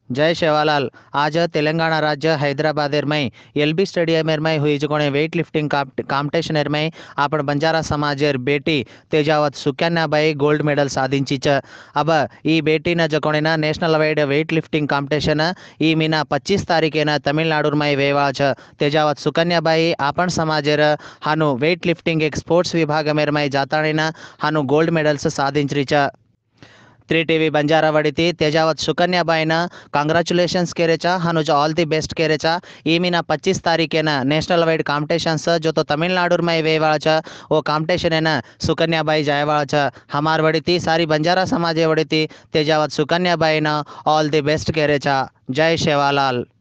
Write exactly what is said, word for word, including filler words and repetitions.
जय शेवालाल। आज तेलंगाना राज्य हैदराबाद में एलबी स्टेडियम में हुई जो वेट लिफ्टिंग कांपिटिशन में आपण बंजारा समाज बेटी तेजावत सुकन्याबाई गोल्ड मेडल साधी। अब ई बेटी जो national wide weight lifting competition ई मीना पच्चीस तारीखेन तमिलनाडु में वेवा छ। तेजावत सुकन्याबाई आपण समाज हानु वेट लिफ्टिंग एक स्पोर्ट्स विभाग में जाताड़ीन हानु गोल्ड मेडल्स साधी। त्री टीवी बंजारा वड़ीती तेजावत सुकन्याबाईन कांग्रेचुलेशन्स केरेचा हनुज ऑल दी बेस्ट केरेचा। ई मीना पच्चीस तारीखेन नेशनल वाइड कांपिटिशन्स जो तो तमिलनाडु में वेवाड़ छ वो कांपिटिशन सुकन्याबाई जायवाड़ छ। हमार वड़ीती सारी बंजारा समाज वड़ीती तेजावत सुकन्याबाईन ऑल दी बेस्ट केरेचा। जय शेवालाल।